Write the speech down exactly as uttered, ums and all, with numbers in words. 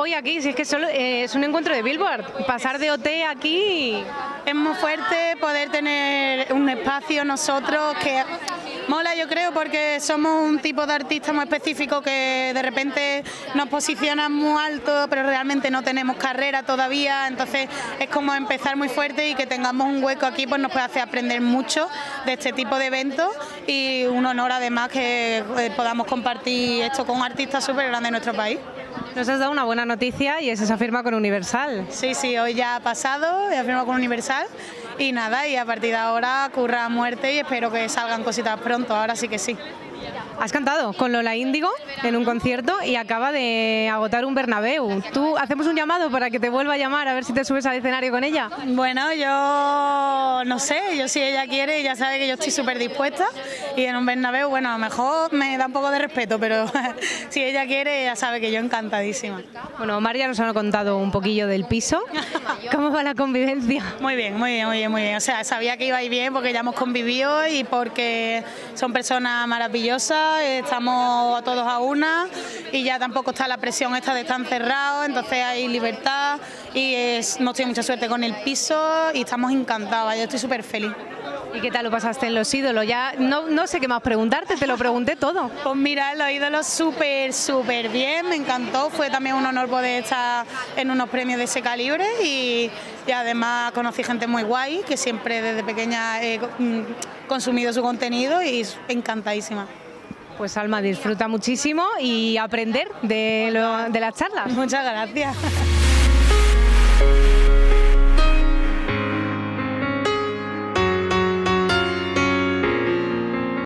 hoy aquí? Si es que solo, eh, es un encuentro de Billboard. Pasar de O T aquí... Es muy fuerte poder tener un espacio nosotros que mola, yo creo, porque somos un tipo de artista muy específico que de repente nos posicionan muy alto, pero realmente no tenemos carrera todavía, entonces es como empezar muy fuerte y que tengamos un hueco aquí pues nos puede hacer aprender mucho de este tipo de eventos y un honor además que eh, podamos compartir esto con artistas súper grandes de nuestro país. Nos has dado una buena noticia y es esa firma con Universal. Sí, sí, hoy ya ha pasado, ya firmado con Universal y nada, y a partir de ahora curra a muerte y espero que salgan cositas pronto, ahora sí que sí. Has cantado con Lola Índigo en un concierto y acaba de agotar un Bernabéu. ¿Tú hacemos un llamado para que te vuelva a llamar a ver si te subes al escenario con ella? Bueno, yo no sé, yo si ella quiere, ya sabe que yo estoy súper dispuesta y en un Bernabéu, bueno, a lo mejor me da un poco de respeto, pero si ella quiere, ya sabe que yo encantadísima. Bueno, Omar ya nos ha contado un poquillo del piso. ¿Cómo va la convivencia? Muy bien, muy bien, muy bien, muy bien. O sea, sabía que iba a ir bien porque ya hemos convivido y porque son personas maravillosas. Estamos todos a una y ya tampoco está la presión esta de estar encerrados, entonces hay libertad y es, hemos tenido mucha suerte con el piso y estamos encantados, yo estoy súper feliz. ¿Y qué tal lo pasaste en Los Ídolos? Ya no, no sé qué más preguntarte, te lo pregunté todo. Pues mira, Los Ídolos súper, súper bien, me encantó, fue también un honor poder estar en unos premios de ese calibre y, y además conocí gente muy guay, que siempre desde pequeña he consumido su contenido y encantadísima. Pues Alma, disfruta muchísimo y aprender de, lo, de las charlas. Muchas gracias.